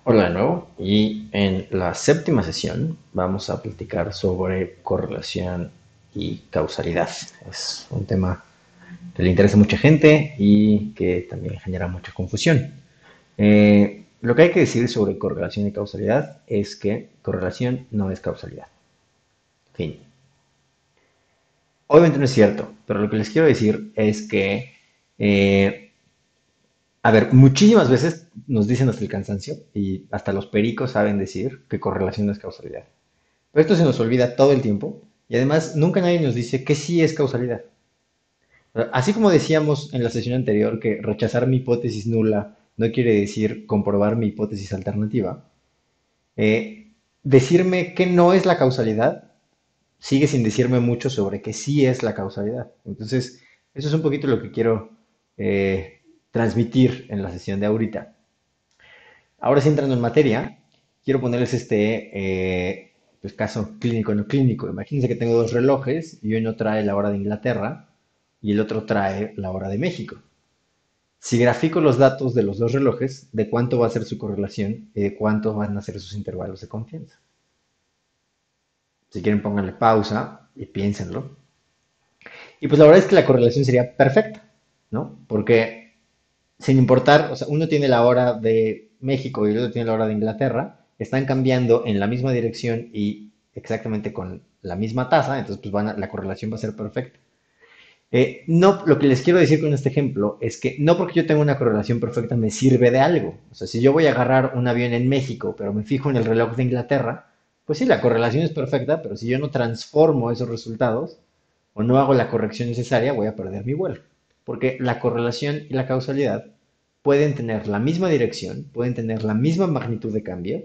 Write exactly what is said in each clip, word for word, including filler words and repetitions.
Hola de nuevo y en la séptima sesión vamos a platicar sobre correlación y causalidad. Es un tema que le interesa a mucha gente y que también genera mucha confusión. Eh, lo que hay que decir sobre correlación y causalidad es que correlación no es causalidad. Fin. Obviamente no es cierto, pero lo que les quiero decir es que eh, a ver, muchísimas veces nos dicen hasta el cansancio y hasta los pericos saben decir que correlación no es causalidad. Pero esto se nos olvida todo el tiempo y además nunca nadie nos dice que sí es causalidad. Así como decíamos en la sesión anterior que rechazar mi hipótesis nula no quiere decir comprobar mi hipótesis alternativa, eh, decirme que no es la causalidad sigue sin decirme mucho sobre que sí es la causalidad. Entonces, eso es un poquito lo que quiero eh, transmitir en la sesión de ahorita. Ahora sí entrando en materia, quiero ponerles este eh, pues, caso clínico no clínico. Imagínense que tengo dos relojes y uno trae la hora de Inglaterra y el otro trae la hora de México. Si grafico los datos de los dos relojes, de cuánto va a ser su correlación y de cuánto van a ser sus intervalos de confianza. Si quieren, pónganle pausa y piénsenlo. Y pues la verdad es que la correlación sería perfecta, ¿no? Porque sin importar, o sea, uno tiene la hora de México y el otro tiene la hora de Inglaterra, están cambiando en la misma dirección y exactamente con la misma tasa, entonces pues van a- la correlación va a ser perfecta. Eh, no, lo que les quiero decir con este ejemplo es que no porque yo tenga una correlación perfecta me sirve de algo. O sea, si yo voy a agarrar un avión en México, pero me fijo en el reloj de Inglaterra, pues sí, la correlación es perfecta, pero si yo no transformo esos resultados o no hago la corrección necesaria, voy a perder mi vuelo. Porque la correlación y la causalidad pueden tener la misma dirección, pueden tener la misma magnitud de cambio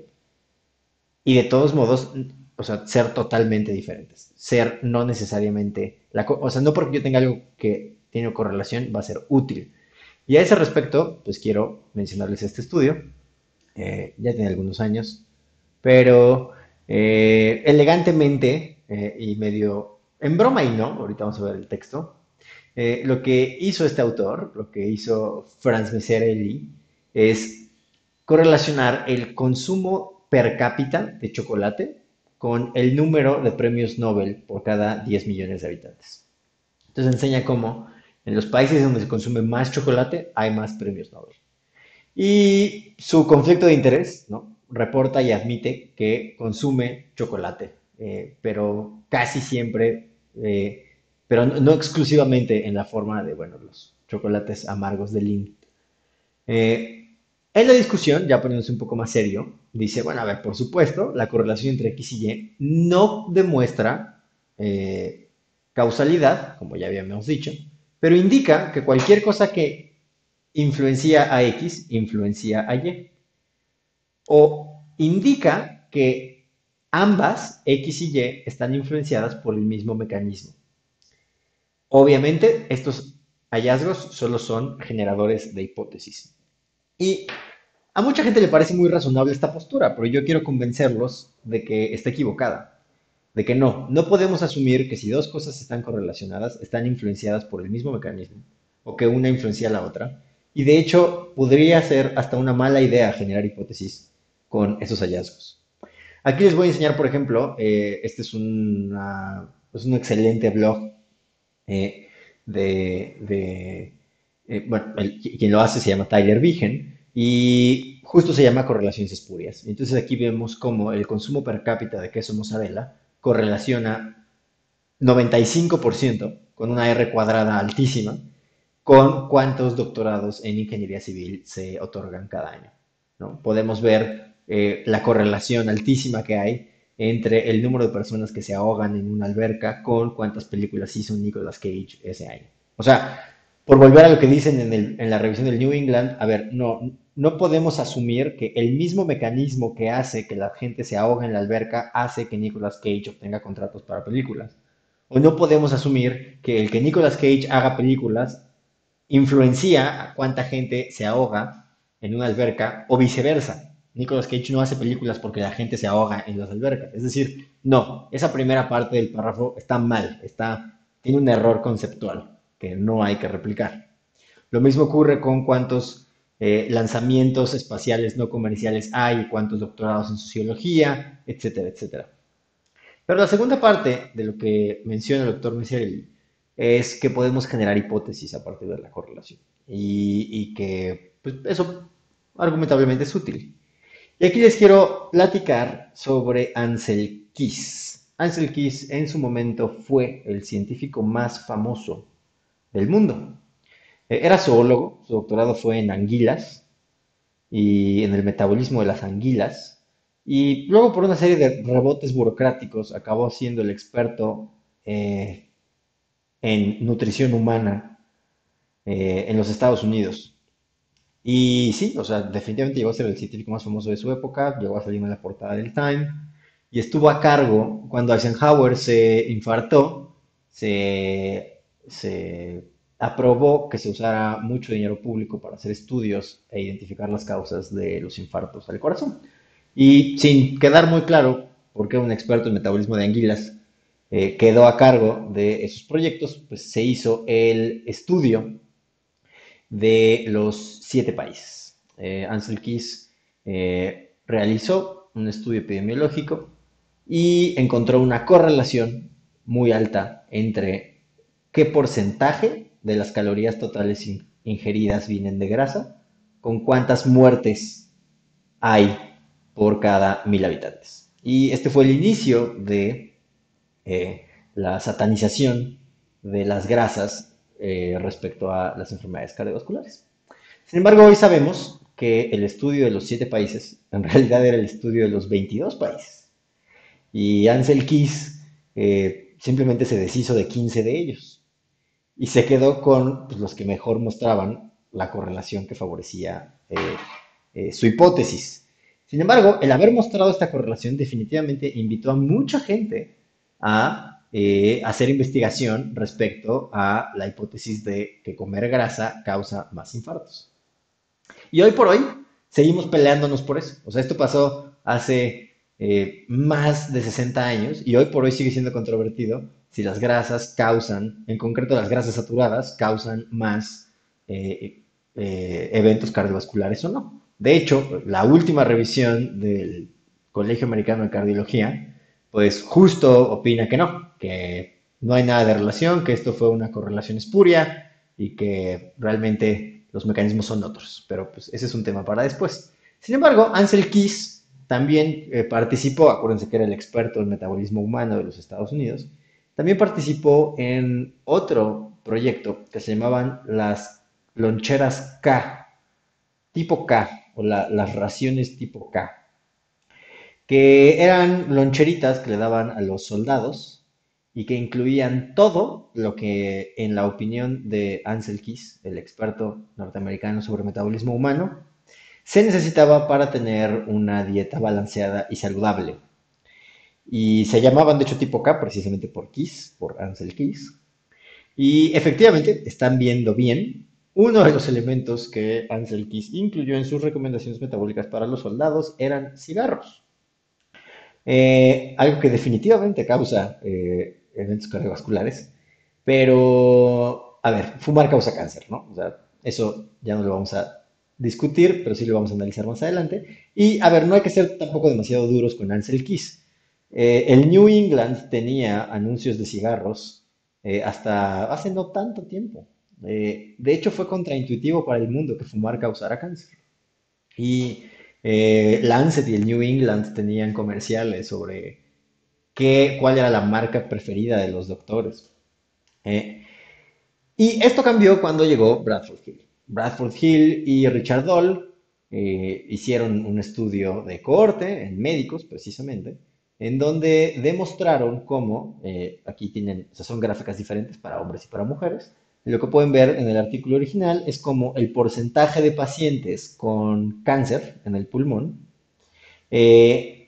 y de todos modos, o sea, ser totalmente diferentes. Ser no necesariamente, la, o sea, no porque yo tenga algo que tiene correlación va a ser útil. Y a ese respecto, pues quiero mencionarles este estudio, eh, ya tiene algunos años, pero eh, elegantemente eh, y medio en broma y no, ahorita vamos a ver el texto, eh, lo que hizo este autor, lo que hizo Franz Messerelli, es correlacionar el consumo per cápita de chocolate con el número de premios Nobel por cada diez millones de habitantes. Entonces enseña cómo en los países donde se consume más chocolate hay más premios Nobel. Y su conflicto de interés, ¿no? Reporta y admite que consume chocolate, eh, pero casi siempre, eh, pero no, no exclusivamente en la forma de, bueno, los chocolates amargos de Lindt. Eh, en la discusión, ya poniéndose un poco más serio, dice, bueno, a ver, por supuesto, la correlación entre X y Y no demuestra eh, causalidad, como ya habíamos dicho, pero indica que cualquier cosa que influencia a X influencia a Y, o indica que ambas, X y Y, están influenciadas por el mismo mecanismo. Obviamente, estos hallazgos solo son generadores de hipótesis. Y a mucha gente le parece muy razonable esta postura, pero yo quiero convencerlos de que está equivocada, de que no, no podemos asumir que si dos cosas están correlacionadas, están influenciadas por el mismo mecanismo, o que una influencia a la otra, y de hecho podría ser hasta una mala idea generar hipótesis con esos hallazgos. Aquí les voy a enseñar, por ejemplo, eh, este es, una, es un excelente blog eh, de, de eh, bueno, el- quien lo hace se llama Tyler Vigen y justo se llama correlaciones espurias. Entonces aquí vemos cómo el consumo per cápita de queso mozzarella correlaciona noventa y cinco por ciento con una R cuadrada altísima con cuántos doctorados en ingeniería civil se otorgan cada año, ¿no? Podemos ver eh, la correlación altísima que hay entre el número de personas que se ahogan en una alberca con cuántas películas hizo Nicolas Cage ese año. O sea, por volver a lo que dicen en, el, en la revisión del New England, a ver, no, no podemos asumir que el mismo mecanismo que hace que la gente se ahoga en la alberca hace que Nicolas Cage obtenga contratos para películas. O no podemos asumir que el que Nicolas Cage haga películas influencia a cuánta gente se ahoga en una alberca o viceversa. Nicolas Cage no hace películas porque la gente se ahoga en las albercas. Es decir, no, esa primera parte del párrafo está mal, está, tiene un error conceptual que no hay que replicar. Lo mismo ocurre con cuántos eh, lanzamientos espaciales no comerciales hay, cuántos doctorados en sociología, etcétera, etcétera. Pero la segunda parte de lo que menciona el doctor Messier es que podemos generar hipótesis a partir de la correlación y, y que pues, eso argumentablemente es útil. Y aquí les quiero platicar sobre Ansel Keys. Ansel Keys en su momento fue el científico más famoso del mundo. Eh, Era zoólogo, su doctorado fue en anguilas y en el metabolismo de las anguilas. Y luego por una serie de rebotes burocráticos acabó siendo el experto eh, en nutrición humana eh, en los Estados Unidos. Y sí, o sea, definitivamente llegó a ser el científico más famoso de su época, llegó a salir en la portada del Time y estuvo a cargo cuando Eisenhower se infartó, se, se aprobó que se usara mucho dinero público para hacer estudios e identificar las causas de los infartos al corazón. Y sin quedar muy claro por qué un experto en metabolismo de anguilas eh, quedó a cargo de esos proyectos, pues se hizo el estudio de los siete países. Eh, Ansel Keys eh, realizó un estudio epidemiológico y encontró una correlación muy alta entre qué porcentaje de las calorías totales in- ingeridas vienen de grasa con cuántas muertes hay por cada mil habitantes. Y este fue el inicio de eh, la satanización de las grasas eh, respecto a las enfermedades cardiovasculares. Sin embargo, hoy sabemos que el estudio de los siete países en realidad era el estudio de los veintidós países. Y Ansel Keys eh, simplemente se deshizo de quince de ellos y se quedó con pues, los que mejor mostraban la correlación que favorecía eh, eh, su hipótesis. Sin embargo, el haber mostrado esta correlación definitivamente invitó a mucha gente a eh, hacer investigación respecto a la hipótesis de que comer grasa causa más infartos. Y hoy por hoy seguimos peleándonos por eso. O sea, esto pasó hace eh, más de sesenta años y hoy por hoy sigue siendo controvertido si las grasas causan, en concreto las grasas saturadas, causan más eh, eh, eventos cardiovasculares o no. De hecho, la última revisión del Colegio Americano de Cardiología, pues justo opina que no, que no hay nada de relación, que esto fue una correlación espuria y que realmente los mecanismos son otros, pero pues ese es un tema para después. Sin embargo, Ansel Keys también eh, participó, acuérdense que era el experto en metabolismo humano de los Estados Unidos, también participó en otro proyecto que se llamaban las loncheras K, tipo K, o la- las raciones tipo K, que eran loncheritas que le daban a los soldados y que incluían todo lo que, en la opinión de Ansel Keys, el experto norteamericano sobre metabolismo humano, se necesitaba para tener una dieta balanceada y saludable. Y se llamaban, de hecho, tipo K, precisamente por Keys, por Ansel Keys. Y efectivamente, están viendo bien. Uno de los elementos que Ansel Keys incluyó en sus recomendaciones metabólicas para los soldados eran cigarros. Eh, algo que definitivamente causa eh, eventos cardiovasculares, pero, a ver, fumar causa cáncer, ¿no? O sea, eso ya no lo vamos a discutir, pero sí lo vamos a analizar más adelante. Y, a ver, no hay que ser tampoco demasiado duros con Ansel Keys. Eh, el New England tenía anuncios de cigarros eh, hasta hace no tanto tiempo. Eh, de hecho, fue contraintuitivo para el mundo que fumar causara cáncer. Y eh, Lancet y el New England tenían comerciales sobre qué, cuál era la marca preferida de los doctores. Eh, y esto cambió cuando llegó Bradford Hill. Bradford Hill y Richard Doll eh, hicieron un estudio de cohorte en médicos, precisamente, en donde demostraron cómo, eh, aquí tienen, o sea, son gráficas diferentes para hombres y para mujeres. Y lo que pueden ver en el artículo original es cómo el porcentaje de pacientes con cáncer en el pulmón eh,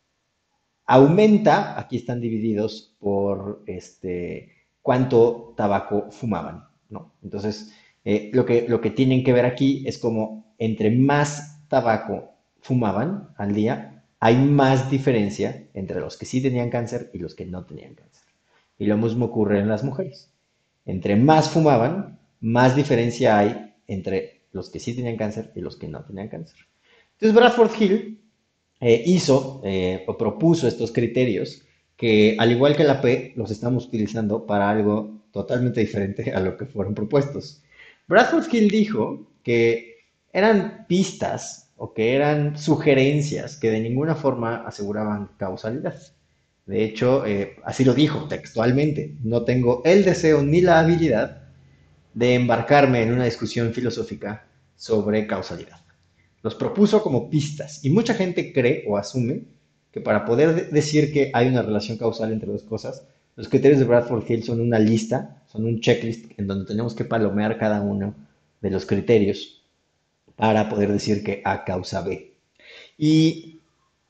aumenta, aquí están divididos por este, cuánto tabaco fumaban, ¿no? Entonces, eh, lo que, lo que tienen que ver aquí es como entre más tabaco fumaban al día, hay más diferencia entre los que sí tenían cáncer y los que no tenían cáncer. Y lo mismo ocurre en las mujeres. Entre más fumaban, más diferencia hay entre los que sí tenían cáncer y los que no tenían cáncer. Entonces Bradford Hill eh, hizo eh, o propuso estos criterios que, al igual que la P, los estamos utilizando para algo totalmente diferente a lo que fueron propuestos. Bradford Hill dijo que eran pistas o que eran sugerencias que de ninguna forma aseguraban causalidad. De hecho, eh, así lo dijo textualmente, no tengo el deseo ni la habilidad de embarcarme en una discusión filosófica sobre causalidad. Los propuso como pistas y mucha gente cree o asume que para poder de- decir que hay una relación causal entre dos cosas, los criterios de Bradford Hill son una lista, son un checklist en donde tenemos que palomear cada uno de los criterios para poder decir que A causa B. Y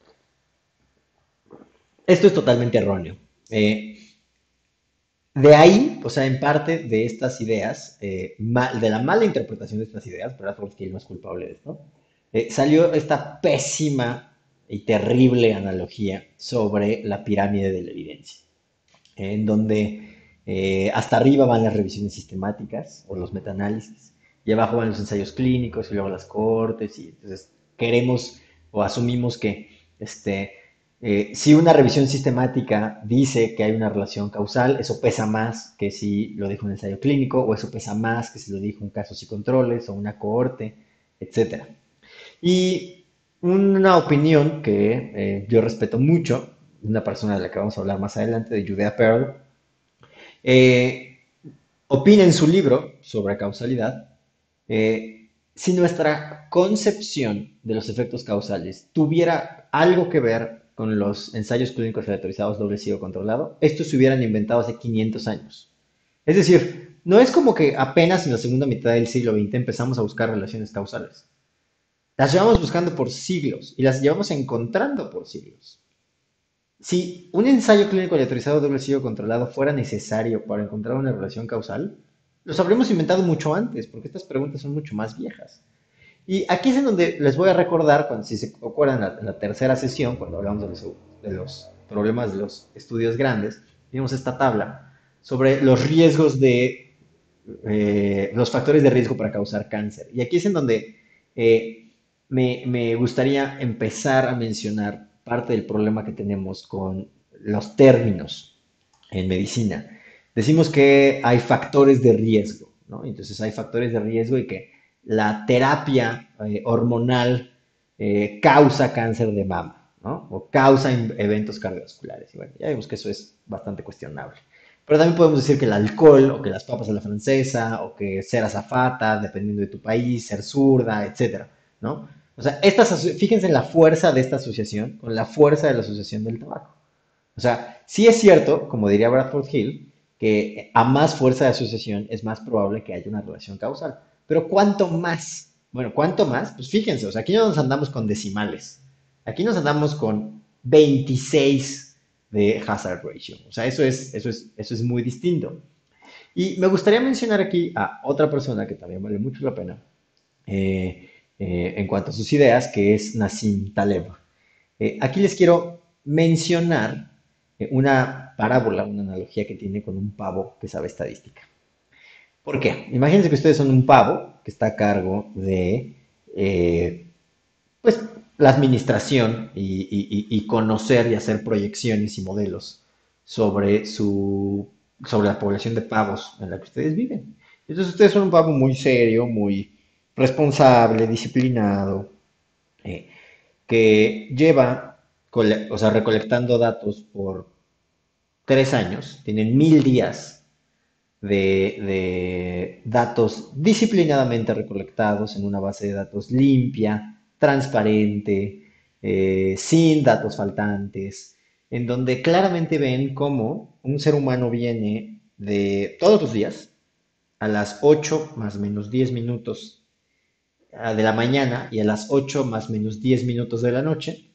esto es totalmente erróneo. Eh, de ahí, o sea, en parte de estas ideas, eh, ma- de la mala interpretación de estas ideas, Bradford Hill no es culpable de esto, eh, salió esta pésima y terrible analogía sobre la pirámide de la evidencia, en donde eh, hasta arriba van las revisiones sistemáticas o los metaanálisis, y abajo van los ensayos clínicos y luego las cortes, y entonces queremos o asumimos que este, eh, si una revisión sistemática dice que hay una relación causal, eso pesa más que si lo dijo un ensayo clínico, o eso pesa más que si lo dijo un casos y controles o una cohorte, etcétera. Y una opinión que eh, yo respeto mucho, una persona de la que vamos a hablar más adelante, de Judea Pearl, eh, opina en su libro sobre causalidad, eh, si nuestra concepción de los efectos causales tuviera algo que ver con los ensayos clínicos aleatorizados doble ciego controlado, estos se hubieran inventado hace quinientos años. Es decir, no es como que apenas en la segunda mitad del siglo veinte empezamos a buscar relaciones causales. Las llevamos buscando por siglos y las llevamos encontrando por siglos. Si un ensayo clínico aleatorizado doble ciego controlado fuera necesario para encontrar una relación causal, los habríamos inventado mucho antes, porque estas preguntas son mucho más viejas. Y aquí es en donde les voy a recordar, cuando, si se acuerdan, en la, en la tercera sesión, cuando hablamos de los, de los problemas de los estudios grandes, vimos esta tabla sobre los riesgos de, eh, los factores de riesgo para causar cáncer. Y aquí es en donde eh, me, me gustaría empezar a mencionar parte del problema que tenemos con los términos en medicina. Decimos que hay factores de riesgo, ¿no? Entonces hay factores de riesgo y que la terapia eh, hormonal eh, causa cáncer de mama, ¿no? O causa eventos cardiovasculares. Y bueno, ya vemos que eso es bastante cuestionable. Pero también podemos decir que el alcohol, o que las papas a la francesa, o que ser azafata, dependiendo de tu país, ser zurda, etcétera, ¿no? O sea, estas, fíjense en la fuerza de esta asociación con la fuerza de la asociación del tabaco. O sea, sí es cierto, como diría Bradford Hill, que a más fuerza de asociación es más probable que haya una relación causal. Pero ¿cuánto más? Bueno, ¿cuánto más? Pues fíjense, o sea, aquí no nos andamos con decimales. Aquí nos andamos con veintiséis de hazard ratio. O sea, eso es, eso es, eso es muy distinto. Y me gustaría mencionar aquí a otra persona que también vale mucho la pena eh, eh, en cuanto a sus ideas, que es Nassim Taleb. Eh, aquí les quiero mencionar eh, una parábola, una analogía que tiene con un pavo que sabe estadística. ¿Por qué? Imagínense que ustedes son un pavo que está a cargo de eh, pues, la administración y, y- y conocer y hacer proyecciones y modelos sobre, su, sobre la población de pavos en la que ustedes viven. Entonces ustedes son un pavo muy serio, muy responsable, disciplinado, eh, que lleva, o sea, recolectando datos por tres años, tienen mil días de, de datos disciplinadamente recolectados en una base de datos limpia, transparente, eh, sin datos faltantes, en donde claramente ven cómo un ser humano viene de todos los días a las ocho más menos diez minutos ah, de la mañana y a las ocho más menos diez minutos de la noche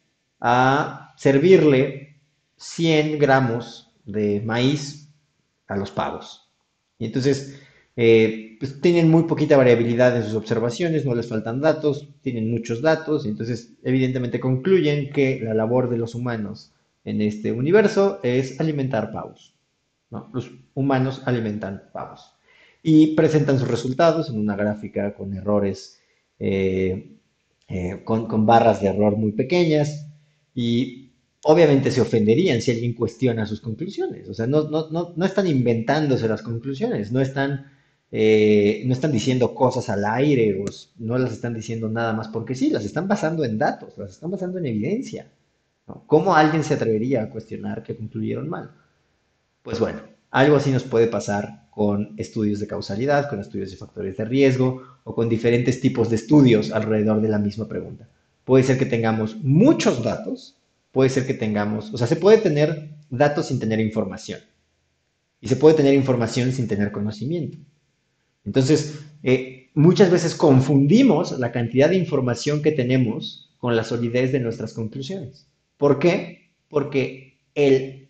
a servirle cien gramos de maíz a los pavos. Y entonces, eh, pues tienen muy poquita variabilidad en sus observaciones, no les faltan datos, tienen muchos datos, y entonces evidentemente concluyen que la labor de los humanos en este universo es alimentar pavos, ¿no? Los humanos alimentan pavos. y presentan sus resultados en una gráfica con errores, eh, eh, con, con barras de error muy pequeñas y obviamente se ofenderían si alguien cuestiona sus conclusiones. O sea, no, no, no, no están inventándose las conclusiones, no están, eh, no están diciendo cosas al aire o s- no las están diciendo nada más porque sí, las están basando en datos, las están basando en evidencia. ¿No? ¿Cómo alguien se atrevería a cuestionar que concluyeron mal? Pues bueno, algo así nos puede pasar con estudios de causalidad, con estudios de factores de riesgo o con diferentes tipos de estudios alrededor de la misma pregunta. Puede ser que tengamos muchos datos, puede ser que tengamos, o sea, se puede tener datos sin tener información y se puede tener información sin tener conocimiento. Entonces, eh, muchas veces confundimos la cantidad de información que tenemos con la solidez de nuestras conclusiones. ¿Por qué? Porque el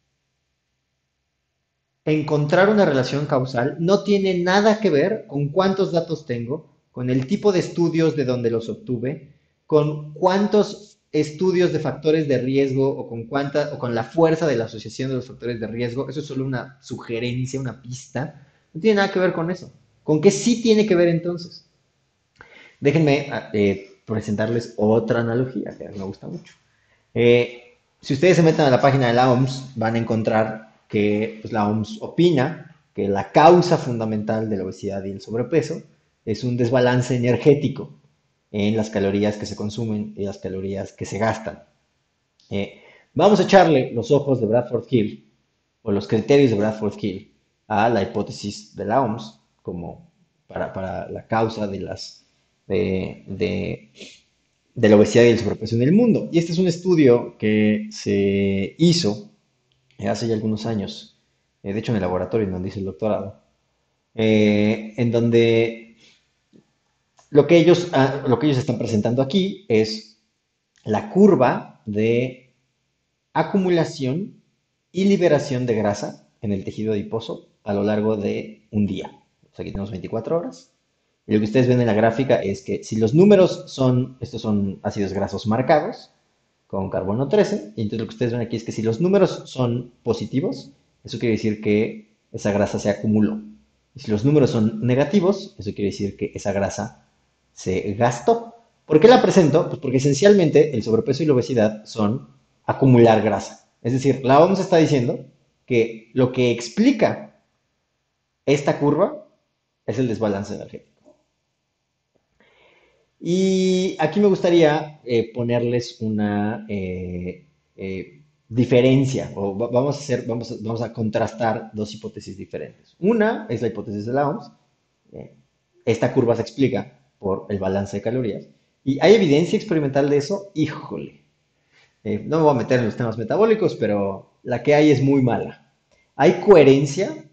encontrar una relación causal no tiene nada que ver con cuántos datos tengo, con el tipo de estudios de donde los obtuve, con cuántos estudios de factores de riesgo o con cuánta o con la fuerza de la asociación de los factores de riesgo. Eso es solo una sugerencia, una pista. No tiene nada que ver con eso. ¿Con qué sí tiene que ver entonces? Déjenme eh, presentarles otra analogía que a mí me gusta mucho. Eh, si ustedes se meten a la página de la O M S, van a encontrar que pues, la O M S opina que la causa fundamental de la obesidad y el sobrepeso es un desbalance energético en las calorías que se consumen y las calorías que se gastan. Eh, Vamos a echarle los ojos de Bradford Hill o los criterios de Bradford Hill a la hipótesis de la O M S como para, para la causa de, las, de, de de la obesidad y el sobrepeso en el mundo. Y este es un estudio que se hizo eh, hace ya algunos años, eh, de hecho en el laboratorio en donde hice el doctorado, eh, en donde lo que ellos, ah, lo que ellos están presentando aquí es la curva de acumulación y liberación de grasa en el tejido adiposo a lo largo de un día. O sea, aquí tenemos veinticuatro horas. Y lo que ustedes ven en la gráfica es que si los números son, estos son ácidos grasos marcados, con carbono trece, y entonces lo que ustedes ven aquí es que si los números son positivos, eso quiere decir que esa grasa se acumuló. Y si los números son negativos, eso quiere decir que esa grasa se gastó. ¿Por qué la presento? Pues porque esencialmente el sobrepeso y la obesidad son acumular grasa. Es decir, la O M S está diciendo que lo que explica esta curva es el desbalance energético. Y aquí me gustaría eh, ponerles una eh, eh, diferencia, o va- vamos a hacer, vamos a, vamos a contrastar dos hipótesis diferentes. Una es la hipótesis de la O M S. eh, Esta curva se explica por el balance de calorías. ¿Y hay evidencia experimental de eso? Híjole. Eh, no me voy a meter en los temas metabólicos, pero la que hay es muy mala. Hay coherencia,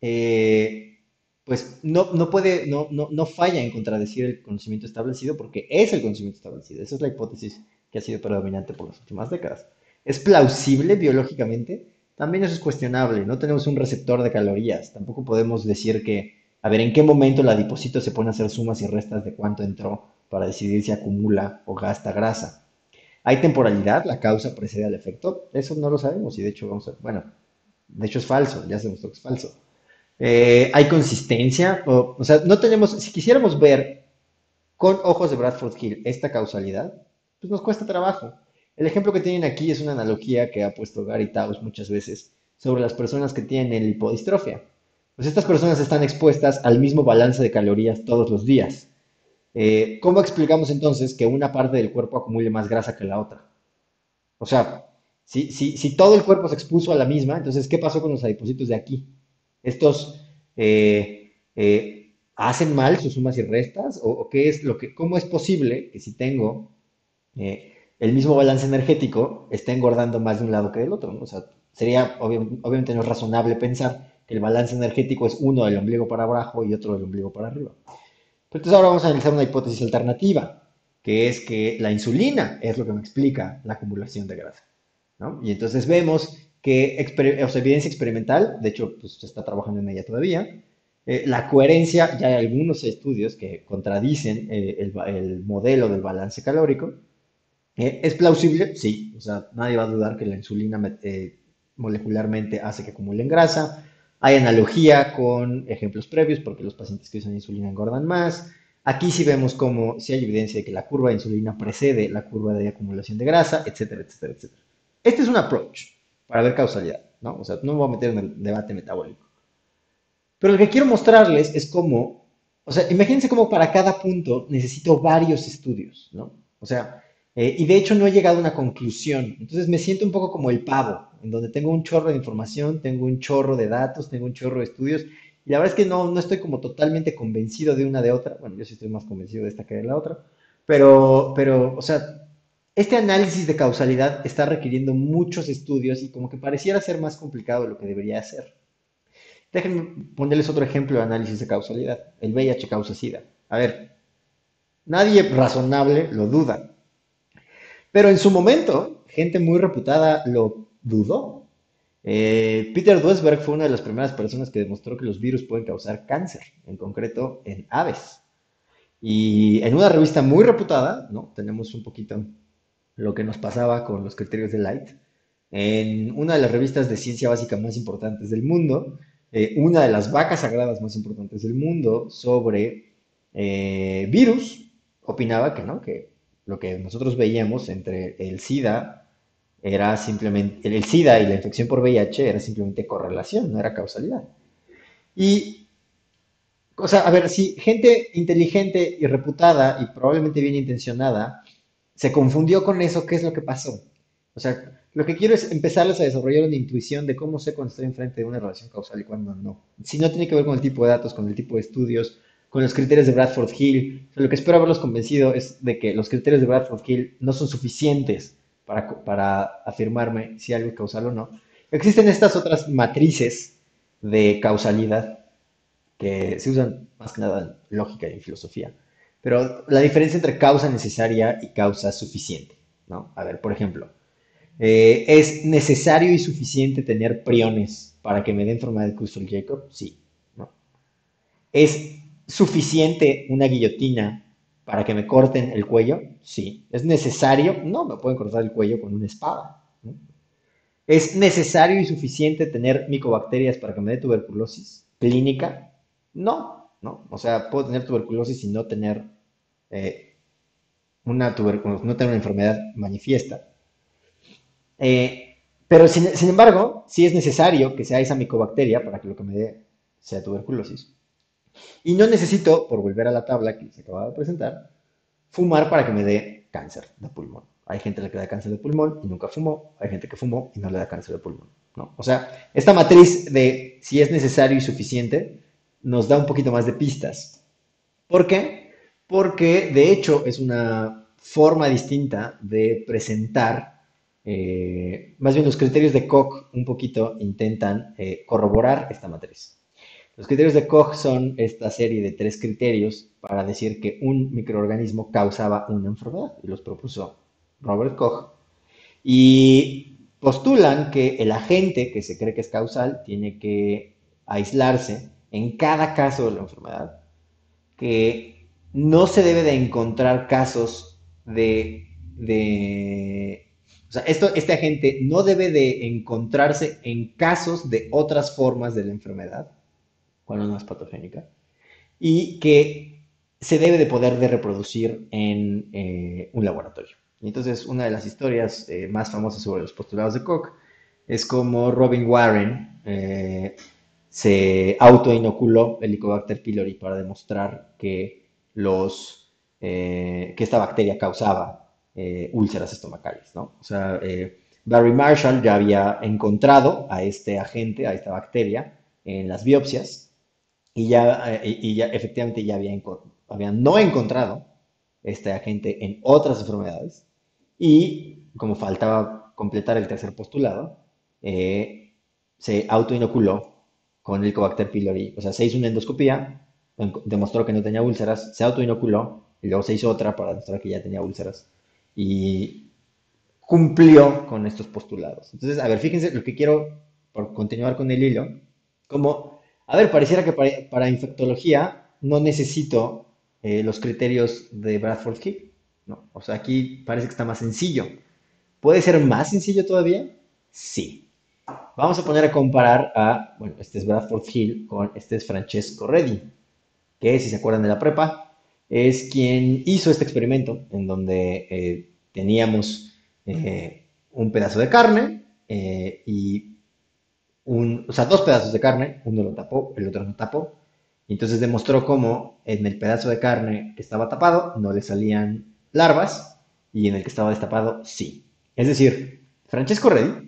eh, pues no, no puede, no, no, no falla en contradecir el conocimiento establecido porque es el conocimiento establecido. Esa es la hipótesis que ha sido predominante por las últimas décadas. ¿Es plausible biológicamente? También eso es cuestionable. No tenemos un receptor de calorías. Tampoco podemos decir que, a ver, ¿en qué momento el adipocito se pone a hacer sumas y restas de cuánto entró para decidir si acumula o gasta grasa? ¿Hay temporalidad? ¿La causa precede al efecto? Eso no lo sabemos y de hecho vamos a, bueno, de hecho es falso, ya se demostró que es falso. Eh, ¿hay consistencia? O, o sea, no tenemos, si quisiéramos ver con ojos de Bradford Hill esta causalidad, pues nos cuesta trabajo. El ejemplo que tienen aquí es una analogía que ha puesto Gary Taubes muchas veces sobre las personas que tienen lipodistrofia. Pues estas personas están expuestas al mismo balance de calorías todos los días. Eh, ¿cómo explicamos entonces que una parte del cuerpo acumule más grasa que la otra? O sea, si, si, si todo el cuerpo se expuso a la misma, entonces, ¿qué pasó con los adipocitos de aquí? ¿Estos eh, eh, hacen mal sus sumas y restas? ¿O, o qué es lo que, cómo es posible que si tengo eh, el mismo balance energético, esté engordando más de un lado que del otro? ¿No? O sea, sería, obvi- obviamente no es razonable pensar que el balance energético es uno del ombligo para abajo y otro del ombligo para arriba. Pero entonces ahora vamos a analizar una hipótesis alternativa, que es que la insulina es lo que me explica la acumulación de grasa, ¿no? Y entonces vemos que exper- o sea, evidencia experimental, de hecho, pues se está trabajando en ella todavía, eh, la coherencia, ya hay algunos estudios que contradicen eh, el, ba- el modelo del balance calórico. Eh, ¿es plausible? Sí, o sea, nadie va a dudar que la insulina met- eh, molecularmente hace que acumulen grasa. Hay analogía con ejemplos previos porque los pacientes que usan insulina engordan más. Aquí sí vemos cómo sí hay evidencia de que la curva de insulina precede la curva de acumulación de grasa, etcétera, etcétera, etcétera. Este es un approach para ver causalidad, ¿no? O sea, no me voy a meter en el debate metabólico. Pero lo que quiero mostrarles es cómo, o sea, imagínense cómo para cada punto necesito varios estudios, ¿no? O sea, eh, y de hecho no he llegado a una conclusión. Entonces me siento un poco como el pavo, en donde tengo un chorro de información, tengo un chorro de datos, tengo un chorro de estudios, y la verdad es que no, no estoy como totalmente convencido de una de otra. Bueno, yo sí estoy más convencido de esta que de la otra, pero, pero, o sea, este análisis de causalidad está requiriendo muchos estudios y como que pareciera ser más complicado de lo que debería ser. Déjenme ponerles otro ejemplo de análisis de causalidad. El V I H causa SIDA. A ver, nadie razonable lo duda. Pero en su momento, gente muy reputada lo dudó. Eh, Peter Duesberg fue una de las primeras personas que demostró que los virus pueden causar cáncer, en concreto en aves. Y en una revista muy reputada, ¿no? Tenemos un poquito lo que nos pasaba con los criterios de Light. En una de las revistas de ciencia básica más importantes del mundo, eh, una de las vacas sagradas más importantes del mundo sobre eh, virus, opinaba que no, que lo que nosotros veíamos entre el SIDA era simplemente, el SIDA y la infección por V I H era simplemente correlación, no era causalidad. Y, o sea, a ver, si gente inteligente y reputada y probablemente bien intencionada se confundió con eso, ¿qué es lo que pasó? O sea, lo que quiero es empezarles a desarrollar una intuición de cómo sé cuando estoy enfrente de una relación causal y cuando no. Si no tiene que ver con el tipo de datos, con el tipo de estudios, con los criterios de Bradford Hill, o sea, lo que espero haberlos convencido es de que los criterios de Bradford Hill no son suficientes para, para afirmarme si algo es causal o no. Existen estas otras matrices de causalidad que se usan más que nada en lógica y en filosofía. Pero la diferencia entre causa necesaria y causa suficiente, ¿no? A ver, por ejemplo, eh, ¿es necesario y suficiente tener priones para que me den forma de Creutzfeldt-Jakob? Sí, ¿no? ¿Es suficiente una guillotina para que me corten el cuello? Sí. ¿Es necesario? No, me pueden cortar el cuello con una espada, ¿no? ¿Es necesario y suficiente tener micobacterias para que me dé tuberculosis clínica? No, no. O sea, puedo tener tuberculosis y no tener eh, una tuberculosis, no tener una enfermedad manifiesta. Eh, pero sin, sin embargo, sí es necesario que sea esa micobacteria para que lo que me dé sea tuberculosis. Y no necesito, por volver a la tabla que se acaba de presentar, fumar para que me dé cáncer de pulmón. Hay gente a la que le da cáncer de pulmón y nunca fumó, hay gente que fumó y no le da cáncer de pulmón, ¿no? O sea, esta matriz de si es necesario y suficiente nos da un poquito más de pistas. ¿Por qué? Porque de hecho es una forma distinta de presentar, eh, más bien los criterios de Koch un poquito intentan eh, corroborar esta matriz. Los criterios de Koch son esta serie de tres criterios para decir que un microorganismo causaba una enfermedad, y los propuso Robert Koch. Y postulan que el agente que se cree que es causal tiene que aislarse en cada caso de la enfermedad, que no se debe de encontrar casos de, de o sea, esto, este agente no debe de encontrarse en casos de otras formas de la enfermedad, cuando no es patogénica, y que se debe de poder de reproducir en eh, un laboratorio. Y entonces, una de las historias eh, más famosas sobre los postulados de Koch es como Robin Warren eh, se autoinoculó el Helicobacter pylori para demostrar que, los, eh, que esta bacteria causaba eh, úlceras estomacales, ¿no? O sea, eh, Barry Marshall ya había encontrado a este agente, a esta bacteria, en las biopsias y ya, eh, y ya efectivamente ya había, enco- había no encontrado este agente en otras enfermedades y como faltaba completar el tercer postulado, eh, se autoinoculó con el Helicobacter pylori, o sea, se hizo una endoscopía, en- demostró que no tenía úlceras, se autoinoculó y luego se hizo otra para demostrar que ya tenía úlceras y cumplió con estos postulados. Entonces, a ver, fíjense lo que quiero, por continuar con el hilo, como, a ver, pareciera que para, para infectología no necesito eh, los criterios de Bradford Hill, ¿no? O sea, aquí parece que está más sencillo. ¿Puede ser más sencillo todavía? Sí. Vamos a poner a comparar a, bueno, este es Bradford Hill con este es Francesco Redi, que si se acuerdan de la prepa, es quien hizo este experimento en donde eh, teníamos eh, un pedazo de carne eh, y un, o sea, dos pedazos de carne, uno lo tapó, el otro no tapó, y entonces demostró cómo en el pedazo de carne que estaba tapado no le salían larvas y en el que estaba destapado sí. Es decir, Francesco Redi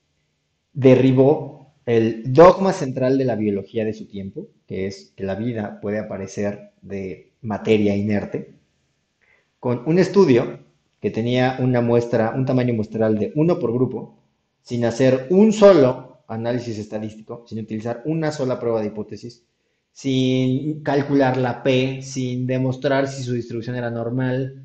derribó el dogma central de la biología de su tiempo, que es que la vida puede aparecer de materia inerte, con un estudio que tenía una muestra, un tamaño muestral de uno por grupo, sin hacer un solo análisis estadístico, sin utilizar una sola prueba de hipótesis, sin calcular la P, sin demostrar si su distribución era normal,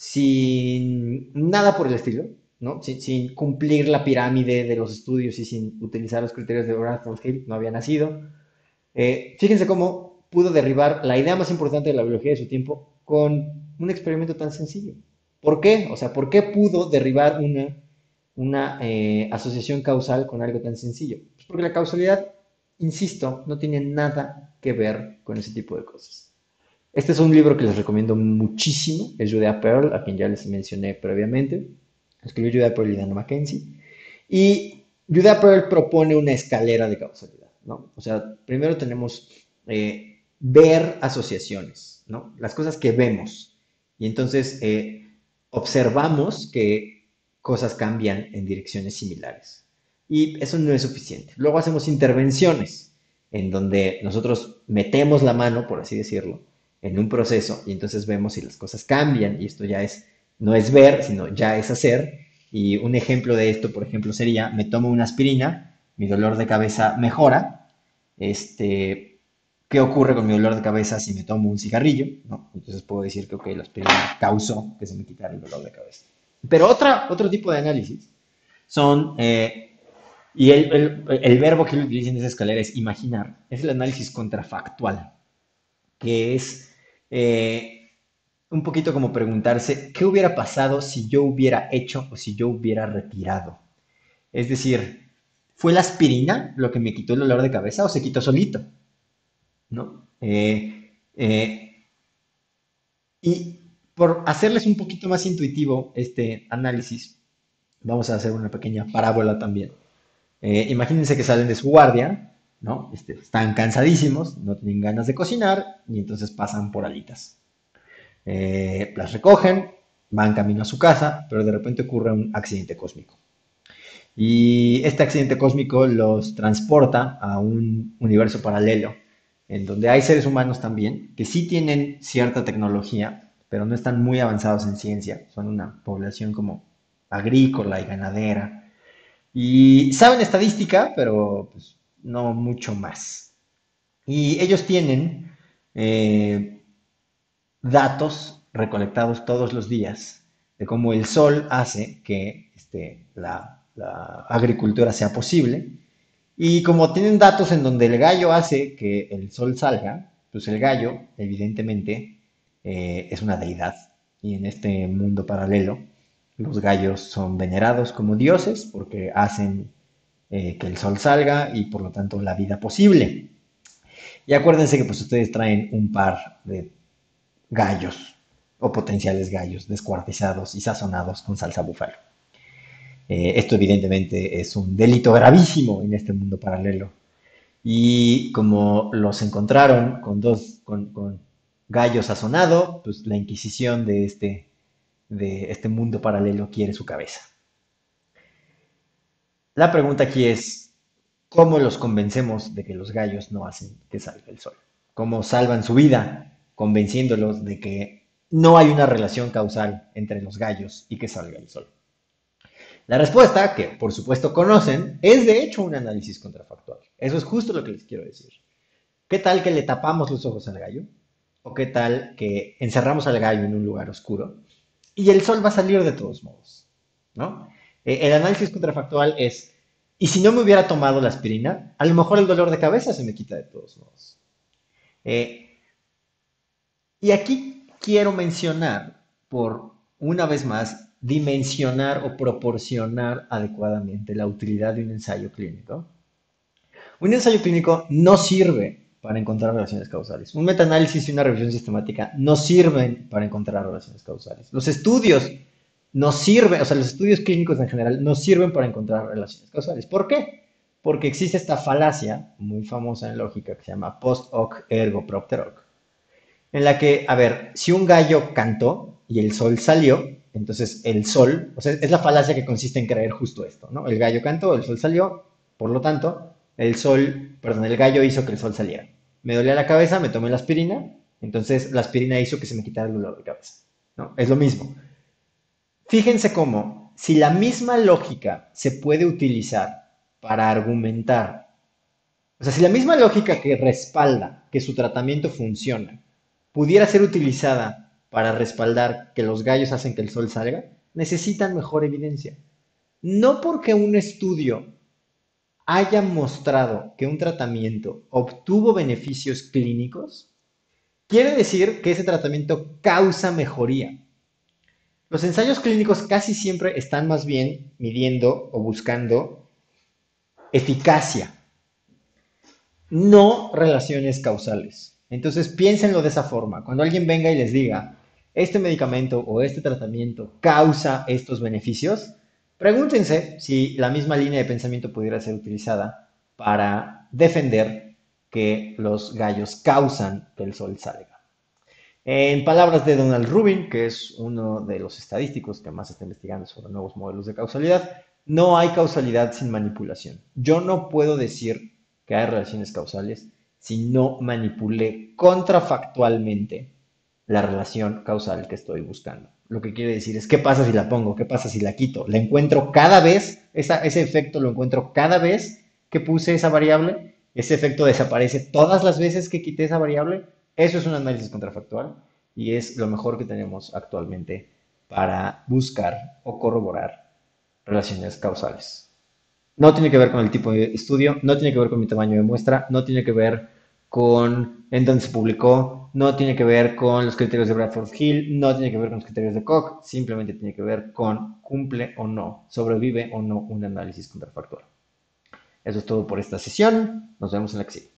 sin nada por el estilo, ¿no? Sin, sin cumplir la pirámide de los estudios y sin utilizar los criterios de Bradford Hill, no había nacido. Eh, fíjense cómo pudo derribar la idea más importante de la biología de su tiempo con un experimento tan sencillo. ¿Por qué? O sea, ¿por qué pudo derribar una, una eh, asociación causal con algo tan sencillo? Pues porque la causalidad, insisto, no tiene nada que ver con ese tipo de cosas. Este es un libro que les recomiendo muchísimo, es Judea Pearl, a quien ya les mencioné previamente. Escribió Judea Pearl y Dana Mackenzie. Y Judea Pearl propone una escalera de causalidad, ¿no? O sea, primero tenemos eh, ver asociaciones, ¿no? Las cosas que vemos. Y entonces eh, observamos que cosas cambian en direcciones similares. Y eso no es suficiente. Luego hacemos intervenciones en donde nosotros metemos la mano, por así decirlo, en un proceso y entonces vemos si las cosas cambian y esto ya es, no es ver, sino ya es hacer. Y un ejemplo de esto, por ejemplo, sería, me tomo una aspirina, mi dolor de cabeza mejora. Este, ¿qué ocurre con mi dolor de cabeza si me tomo un cigarrillo? ¿No? Entonces puedo decir que, ok, la aspirina causó que se me quitara el dolor de cabeza. Pero otra, otro tipo de análisis son, eh, y el, el, el verbo que lo utiliza en esa escalera es imaginar, es el análisis contrafactual, que es eh, un poquito como preguntarse, ¿qué hubiera pasado si yo hubiera hecho o si yo hubiera retirado? Es decir, ¿fue la aspirina lo que me quitó el dolor de cabeza o se quitó solito? ¿No? Eh, eh, y por hacerles un poquito más intuitivo este análisis, vamos a hacer una pequeña parábola también. Eh, imagínense que salen de su guardia, ¿no? Este, están cansadísimos, no tienen ganas de cocinar y entonces pasan por alitas. Eh, las recogen, van camino a su casa, pero de repente ocurre un accidente cósmico. Y este accidente cósmico los transporta a un universo paralelo, en donde hay seres humanos también, que sí tienen cierta tecnología, pero no están muy avanzados en ciencia. Son una población como agrícola y ganadera. Y saben estadística, pero pues, no mucho más. Y ellos tienen eh, datos recolectados todos los días de cómo el sol hace que este, la, la agricultura sea posible. Y como tienen datos en donde el gallo hace que el sol salga, pues el gallo, evidentemente, eh, es una deidad. Y en este mundo paralelo, los gallos son venerados como dioses porque hacen eh, que el sol salga y por lo tanto la vida posible. Y acuérdense que pues ustedes traen un par de gallos o potenciales gallos descuartizados y sazonados con salsa búfalo. Eh, esto evidentemente es un delito gravísimo en este mundo paralelo. Y como los encontraron con dos, con, con gallo sazonado, pues la Inquisición de este, de este mundo paralelo quiere su cabeza. La pregunta aquí es, ¿cómo los convencemos de que los gallos no hacen que salga el sol? ¿Cómo salvan su vida convenciéndolos de que no hay una relación causal entre los gallos y que salga el sol? La respuesta, que por supuesto conocen, es de hecho un análisis contrafactual. Eso es justo lo que les quiero decir. ¿Qué tal que le tapamos los ojos al gallo? ¿O qué tal que encerramos al gallo en un lugar oscuro y el sol va a salir de todos modos? ¿No? Eh, el análisis contrafactual es, ¿y si no me hubiera tomado la aspirina? A lo mejor el dolor de cabeza se me quita de todos modos. Eh, y aquí quiero mencionar, por una vez más, dimensionar o proporcionar adecuadamente la utilidad de un ensayo clínico. Un ensayo clínico no sirve para encontrar relaciones causales. Un metaanálisis y una revisión sistemática no sirven para encontrar relaciones causales. Los estudios no sirven, o sea, los estudios clínicos en general no sirven para encontrar relaciones causales. ¿Por qué? Porque existe esta falacia muy famosa en lógica que se llama post hoc ergo propter hoc, en la que, a ver, si un gallo cantó y el sol salió, entonces el sol, o sea, es la falacia que consiste en creer justo esto, ¿no? El gallo cantó, el sol salió, por lo tanto, el sol, perdón, el gallo hizo que el sol saliera. Me dolía la cabeza, me tomé la aspirina, entonces la aspirina hizo que se me quitara el dolor de cabeza, ¿no? Es lo mismo. Fíjense cómo, si la misma lógica se puede utilizar para argumentar, o sea, si la misma lógica que respalda que su tratamiento funciona pudiera ser utilizada para respaldar que los gallos hacen que el sol salga, necesitan mejor evidencia. No porque un estudio haya mostrado que un tratamiento obtuvo beneficios clínicos, quiere decir que ese tratamiento causa mejoría. Los ensayos clínicos casi siempre están más bien midiendo o buscando eficacia, no relaciones causales. Entonces piénsenlo de esa forma. Cuando alguien venga y les diga, este medicamento o este tratamiento causa estos beneficios, pregúntense si la misma línea de pensamiento pudiera ser utilizada para defender que los gallos causan que el sol salga. En palabras de Donald Rubin, que es uno de los estadísticos que más está investigando sobre nuevos modelos de causalidad, no hay causalidad sin manipulación. Yo no puedo decir que hay relaciones causales si no manipulé contrafactualmente la relación causal que estoy buscando. Lo que quiere decir es, ¿qué pasa si la pongo? ¿Qué pasa si la quito? ¿La encuentro cada vez? Esa, ese efecto lo encuentro cada vez que puse esa variable. ¿Ese efecto desaparece todas las veces que quité esa variable? Eso es un análisis contrafactual y es lo mejor que tenemos actualmente para buscar o corroborar relaciones causales. No tiene que ver con el tipo de estudio, no tiene que ver con mi tamaño de muestra, no tiene que ver con en dónde se publicó, no tiene que ver con los criterios de Bradford Hill, no tiene que ver con los criterios de Koch, simplemente tiene que ver con cumple o no, sobrevive o no un análisis contrafactual. Eso es todo por esta sesión, nos vemos en la que sigue.